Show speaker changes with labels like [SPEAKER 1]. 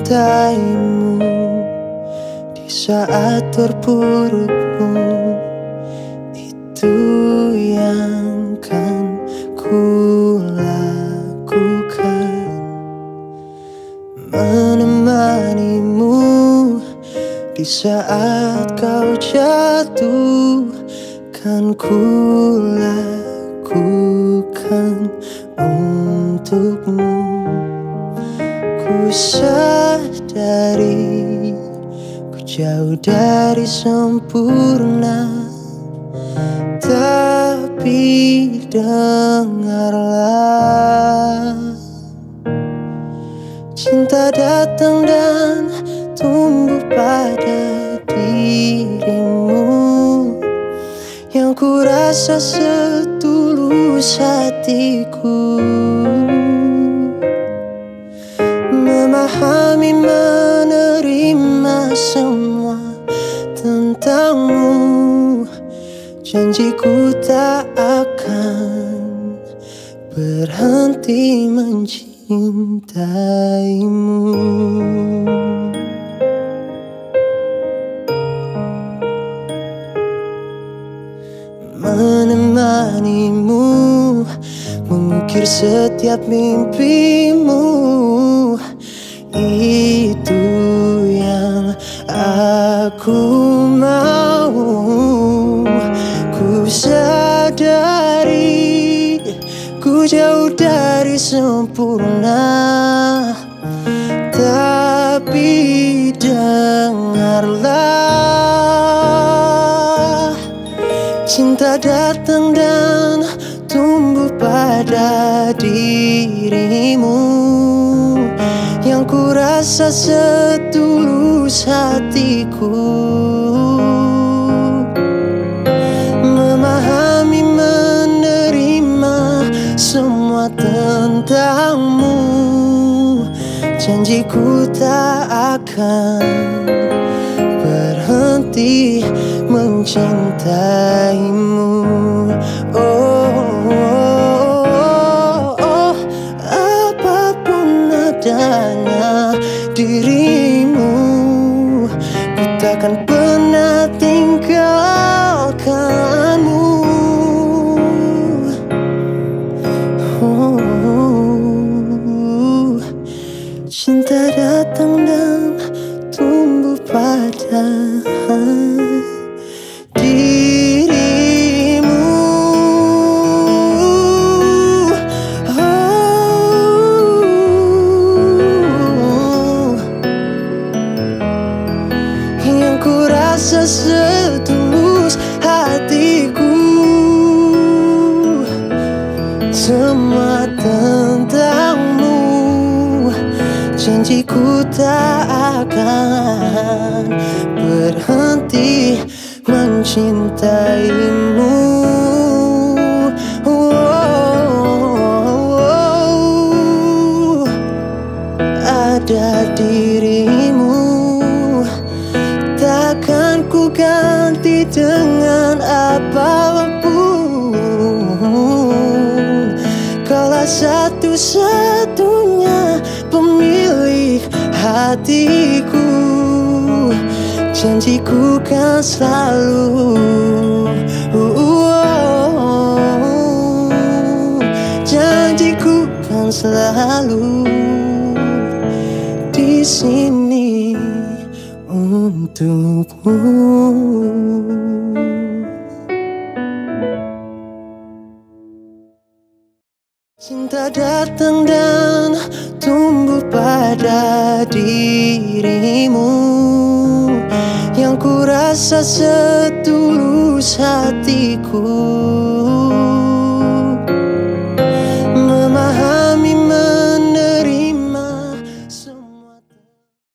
[SPEAKER 1] mencintaimu di saat terpurukmu. Itu yang kan ku lakukan, menemanimu di saat kau jatuh. Kan ku lakukan untukmu. Ku sadari ku jauh dari sempurna, tapi dengarlah, cinta datang dan tumbuh pada dirimu. Yang ku rasa setulus hatiku, memahami, menerima semua tentangmu. Janjiku tak akan berhenti mencintaimu. Menemanimu mengukir setiap mimpimu. Itu yang aku mau. Ku sadari ku jauh dari sempurna, tapi dengarlah, cinta datang dan tumbuh pada dirimu. Yang ku rasa setulus hatiku, memahami, menerima semua tentangmu. Janjiku tak akan berhenti mencintaimu. Apapun adanya dirimu, ku takkan pernah tinggalkanmu. Cinta datang dan tumbuh pada dirimu. Yang ku rasa setulus hatiku, semua tentangmu. Janjiku tak akan berhenti mencintaimu. Ada dirimu, takkan ku ganti dengan apapun. Kaulah satu-satunya pemilik hatiku. Janjiku kan selalu, janjiku kan selalu di sini untukmu. Cinta datang dan tumbuh pada dirimu. Yang ku rasa setulus hatiku,